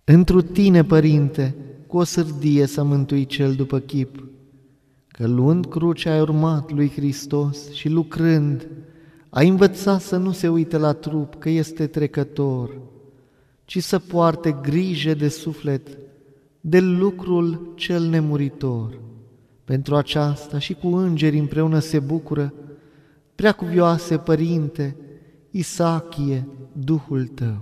Întru Tine, Părinte, cu o sârdie s-a mântuit cel după chip, că luând crucea ai urmat lui Hristos și lucrând, ai învățat să nu se uite la trup, că este trecător, ci să poarte grijă de suflet, de lucrul cel nemuritor. Pentru aceasta și cu îngeri împreună se bucură, Preacuvioase Părinte, Isachie, Duhul Tău.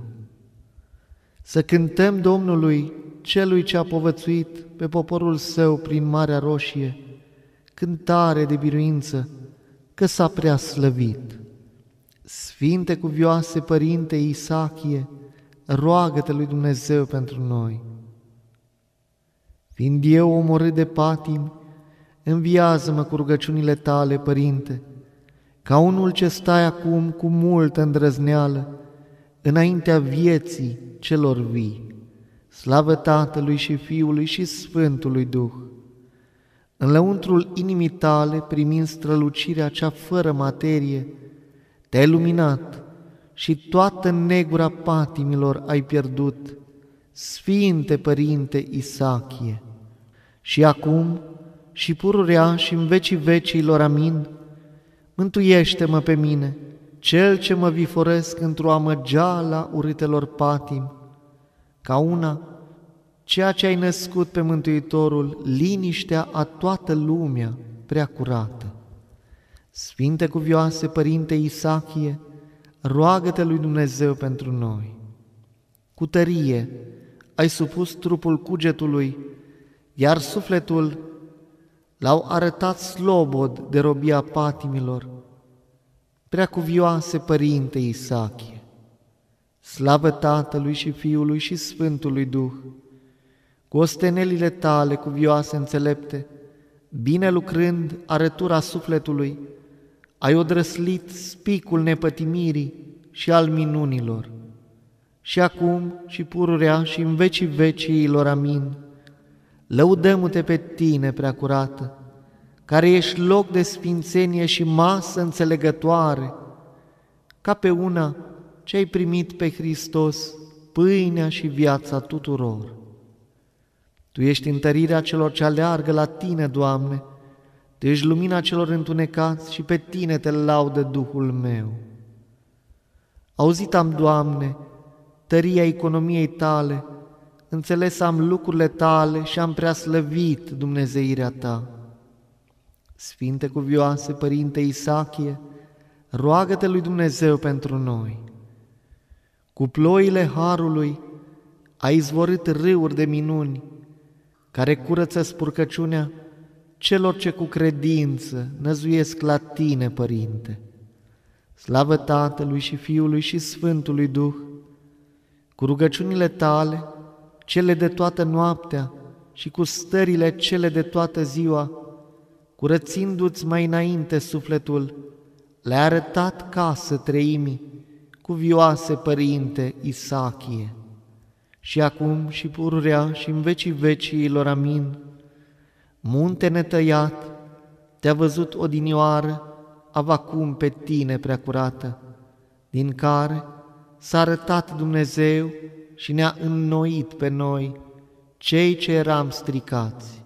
Să cântăm Domnului, Celui ce a povățuit pe poporul Său prin Marea Roșie, cântare de biruință, că s-a prea slăvit. Sfinte cuvioase Părinte Isachie, roagă-te lui Dumnezeu pentru noi. Fiind eu omorât de patimi, înviază-mă cu rugăciunile Tale, Părinte, ca unul ce stai acum cu multă îndrăzneală înaintea vieții celor vii. Slavă Tatălui și Fiului și Sfântului Duh. În lăuntrul inimii Tale, primind strălucirea cea fără materie, Te-ai luminat și toată negura patimilor ai pierdut, Sfinte Părinte Isachie. Și acum și pururea și în vecii vecilor, amin, mântuiește-mă pe mine, cel ce mă viforesc într-o amăgeala urâtelor patimi, ca una, ceea ce ai născut pe Mântuitorul, liniștea a toată lumea prea curată. Sfinte cuvioase Părinte Isachie, roagă-te lui Dumnezeu pentru noi. Cu tărie ai supus trupul cugetului, iar sufletul l-au arătat slobod de robia patimilor. Preacuvioase Părinte Isachie, slavă Tatălui și Fiului și Sfântului Duh, cu ostenelile Tale cuvioase înțelepte, bine lucrând arătura sufletului, ai odrăslit spicul nepătimirii și al minunilor. Și acum și pururea și în vecii veciilor, amin, lăudăm-te pe Tine, Preacurată, care ești loc de sfințenie și masă înțelegătoare, ca pe una ce ai primit pe Hristos, pâinea și viața tuturor. Tu ești întărirea celor ce aleargă la Tine, Doamne, Tu ești lumina celor întunecați și pe Tine te laudă Duhul meu. Auzit am, Doamne, tăria economiei Tale, înțeles am lucrurile Tale și am prea slăvit dumnezeirea Ta. Sfinte cuvioase Părinte Isachie, roagă-te lui Dumnezeu pentru noi. Cu ploile harului ai izvorât râuri de minuni, care curăță spurcăciunea celor ce cu credință năzuiesc la Tine, Părinte. Slavă Tatălui și Fiului și Sfântului Duh, cu rugăciunile Tale, cele de toată noaptea și cu stările cele de toată ziua, curățindu-ți mai înainte sufletul, le-ai arătat casă treimii, cuvioase Părinte Isachie. Și acum și pururea și în vecii veciilor, amin. Munte netăiat, te-a văzut odinioară, avacum pe Tine, Preacurată, din care s-a arătat Dumnezeu și ne-a înnoit pe noi, cei ce eram stricați.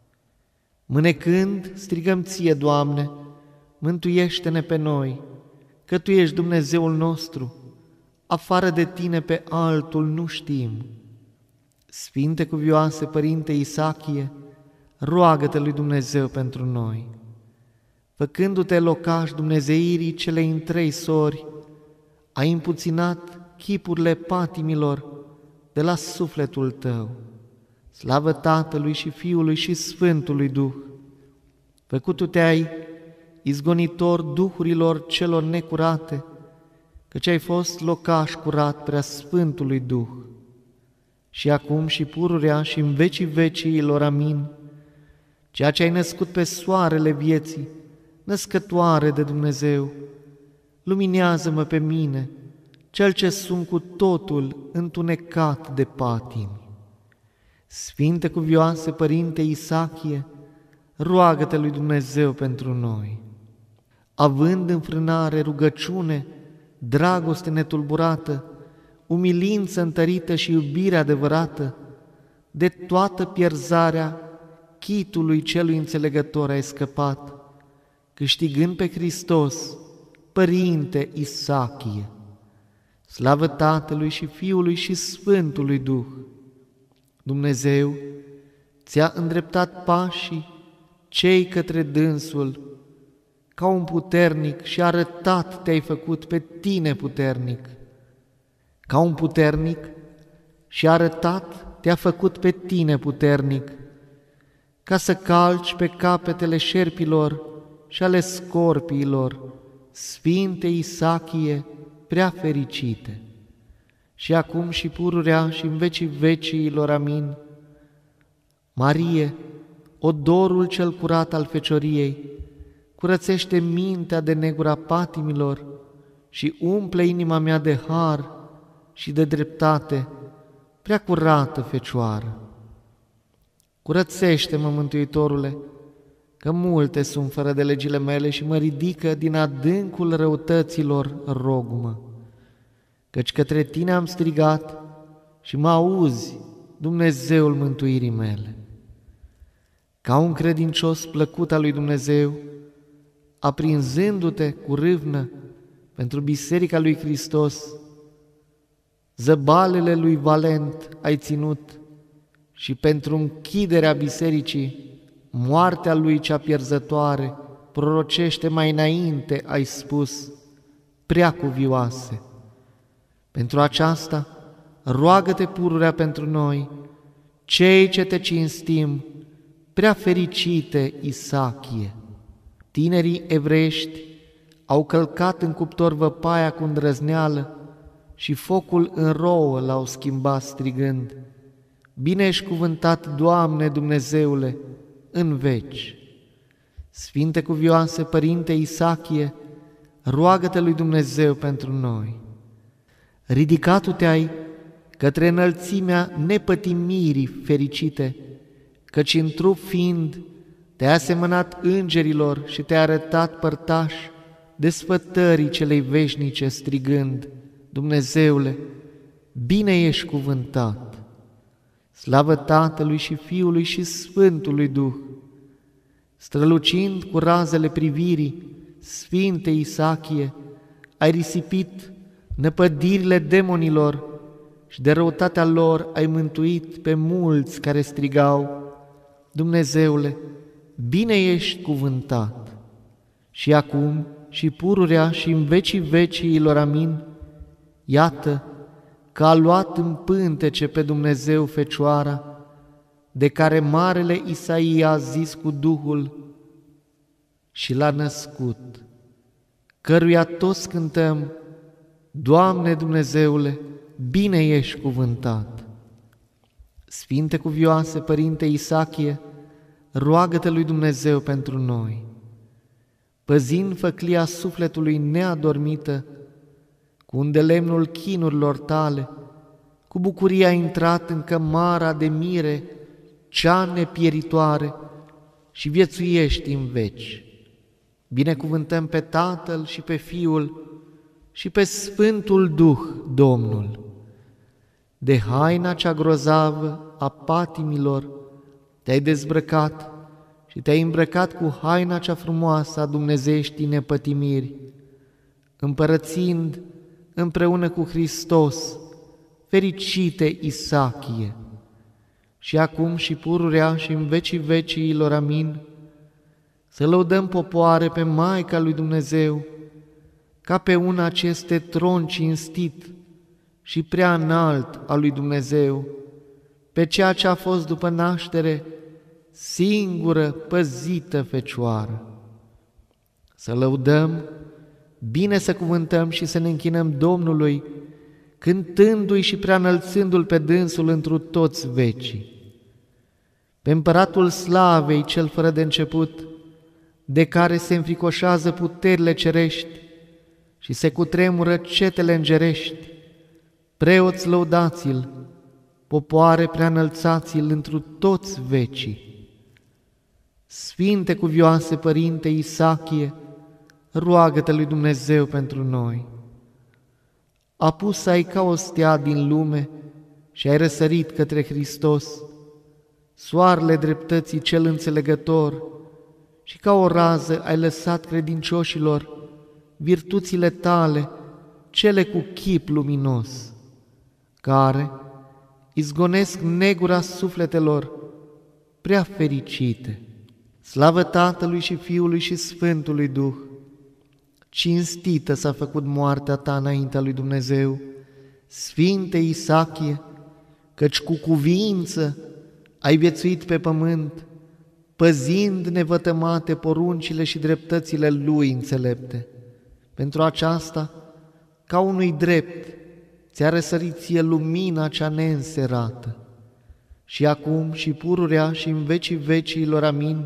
Mânecând, strigăm Ție, Doamne, mântuiește-ne pe noi, că Tu ești Dumnezeul nostru, afară de Tine pe altul nu știm. Sfinte cuvioase Părinte Isachie, roagă-te lui Dumnezeu pentru noi. Făcându-te locaș dumnezeirii celei întrei sori, ai împuținat chipurile patimilor de la sufletul Tău. Slavă Tatălui și Fiului și Sfântului Duh! Făcutu-te-ai izgonitor duhurilor celor necurate, căci ai fost locaș curat prea Sfântului Duh. Și acum și pururea și în vecii veciilor, amin, ceea ce ai născut pe soarele vieții, născătoare de Dumnezeu, luminează-mă pe mine, cel ce sunt cu totul întunecat de patimi. Sfinte cuvioase Părinte Isachie, roagă-te lui Dumnezeu pentru noi. Având înfrânare, rugăciune, dragoste netulburată, umilință întărită și iubire adevărată, de toată pierzarea chitului celui înțelegător ai scăpat, câștigând pe Hristos, Părinte Isachie. Slavă Tatălui și Fiului și Sfântului Duh! Dumnezeu ți-a îndreptat pașii cei către dânsul, ca un puternic și arătat te-ai făcut pe tine puternic. Ca un puternic și arătat te-a făcut pe tine puternic, ca să calci pe capetele șerpilor și ale scorpiilor, Sfinte Isachie, prea fericite. Și acum și pururea și în vecii veciilor, amin. Marie, odorul cel curat al fecioriei, curățește mintea de negura patimilor și umple inima mea de har și de dreptate, prea curată Fecioară. Curățește-mă, Mântuitorule, că multe sunt fără de legile mele și mă ridică din adâncul răutăților, rog-mă. Căci către Tine am strigat și mă auzi, Dumnezeul mântuirii mele. Ca un credincios plăcut al lui Dumnezeu, aprinzându-te cu râvnă pentru Biserica lui Hristos, zăbalele lui Valent ai ținut și pentru închiderea bisericii, moartea lui cea pierzătoare, prorocește mai înainte, ai spus, prea cuvioase. Pentru aceasta, roagă-te pururea pentru noi, cei ce te cinstim, prea fericite Isachie. Tinerii evreiești au călcat în cuptor văpaia cu îndrăzneală și focul în rouă l-au schimbat strigând, bine ești cuvântat, Doamne Dumnezeule, în veci. Sfinte cuvioase, Părinte Isachie, roagă-te lui Dumnezeu pentru noi. Ridicat-te-ai către înălțimea nepătimirii fericite, căci în trup fiind te-ai asemănat îngerilor și te-ai arătat părtaș desfătării celei veșnice, strigând, Dumnezeule, bine ești cuvântat. Slavă Tatălui și Fiului și Sfântului Duh! Strălucind cu razele privirii, Sfinte Isachie, ai risipit năpădirile demonilor și de răutatea lor ai mântuit pe mulți care strigau, Dumnezeule, bine ești cuvântat. Și acum și pururea și în vecii veciilor, amin. Iată că a luat în pântece pe Dumnezeu Fecioara, de care marele Isaia a zis cu Duhul și l-a născut, căruia toți cântăm, Doamne Dumnezeule, bine ești cuvântat. Sfinte cuvioase, Părinte Isachie, roagă-te lui Dumnezeu pentru noi. Păzind făclia sufletului neadormită, cu îndelemnul chinurilor tale, cu bucuria ai intrat în cămara de mire, cea nepieritoare, și viețuiești în veci. Binecuvântăm pe Tatăl și pe Fiul și pe Sfântul Duh, Domnul. De haina cea grozavă a patimilor te-ai dezbrăcat și te-ai îmbrăcat cu haina cea frumoasă a dumnezeieștii nepătimiri, împărățind împreună cu Hristos, fericite Isachie, și acum și pururea și în vecii veciilor, amin. Să lăudăm, popoare, pe Maica lui Dumnezeu, ca pe una ce este tron cinstit și prea înalt al lui Dumnezeu, pe ceea ce a fost după naștere singură păzită Fecioară. Să lăudăm, bine să cuvântăm și să ne închinăm Domnului, cântându-i și preanălțându-L pe dânsul întru toți vecii. Pe Împăratul Slavei, cel fără de început, de care se înfricoșează puterile cerești și se cutremură cetele îngerești, preoți lăudați-L, popoare preanălțați-L întru toți vecii. Sfinte cuvioase, Părinte Isachie, roagă-te lui Dumnezeu pentru noi. apus-ai ca o stea din lume și ai răsărit către Hristos, soarele dreptății cel înțelegător, și ca o rază ai lăsat credincioșilor virtuțile tale, cele cu chip luminos, care izgonesc negura sufletelor prea fericite. Slavă Tatălui și Fiului și Sfântului Duh! Cinstită s-a făcut moartea ta înaintea lui Dumnezeu, Sfinte Isachie, căci cu cuviință ai viețuit pe pământ, păzind nevătămate poruncile și dreptățile lui înțelepte. Pentru aceasta, ca unui drept, ți-a răsărit ție lumina cea neînserată. Și acum și pururea și în vecii veciilor, amin.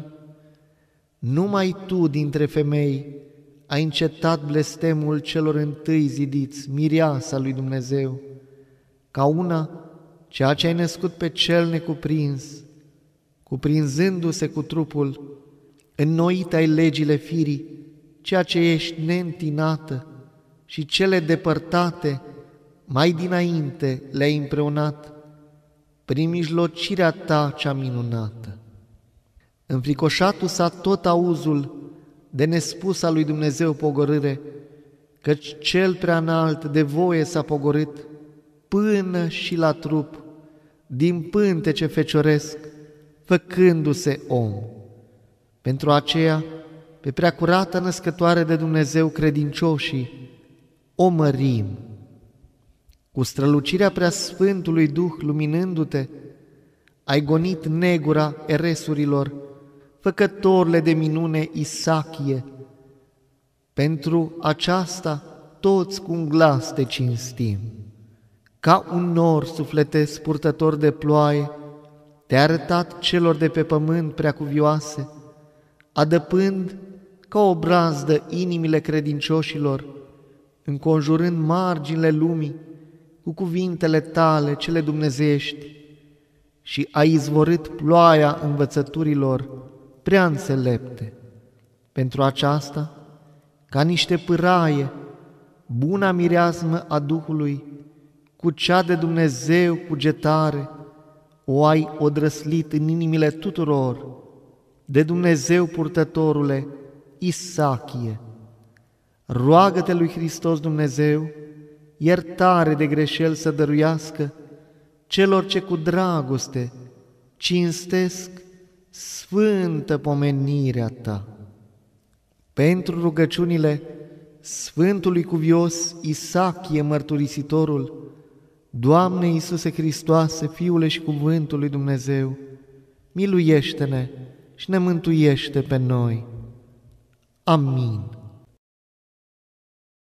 Numai tu dintre femei ai încetat blestemul celor întâi zidiți, mireasa lui Dumnezeu, ca una ceea ce ai născut pe cel necuprins, cuprinzându-se cu trupul, înnoit ai legile firii, ceea ce ești neîntinată, și cele depărtate mai dinainte le-ai împreunat prin mijlocirea ta cea minunată. Înfricoșatul s-a tot auzul de nespus al lui Dumnezeu pogorâre, căci cel prea înalt de voie s-a pogorât până și la trup, din pântece fecioresc, făcându-se om. Pentru aceea, pe preacurată născătoare de Dumnezeu credincioșii, o mărim. Cu strălucirea preasfântului Duh luminându-te, ai gonit negura eresurilor, făcătorile de minune Isachie. Pentru aceasta toți cu un glas te cinstim. Ca un nor sufletesc purtător de ploaie, te-a arătat celor de pe pământ preacuvioase, adăpând ca o brazdă inimile credincioșilor, înconjurând marginile lumii cu cuvintele tale cele dumnezeiești, și ai izvorât ploaia învățăturilor prea înțelepte. Pentru aceasta, ca niște pâraie, buna mireasmă a Duhului, cu cea de Dumnezeu cugetare, o ai odrăslit în inimile tuturor, de Dumnezeu purtătorule, Isachie. Roagă-te lui Hristos Dumnezeu, iertare de greșeli să dăruiască celor ce cu dragoste cinstesc sfântă pomenirea ta. Pentru rugăciunile Sfântului Cuvios Isachie mărturisitorul, Doamne Iisuse Hristoase, Fiule și Cuvântul lui Dumnezeu, miluiește-ne și ne mântuiește pe noi. Amin.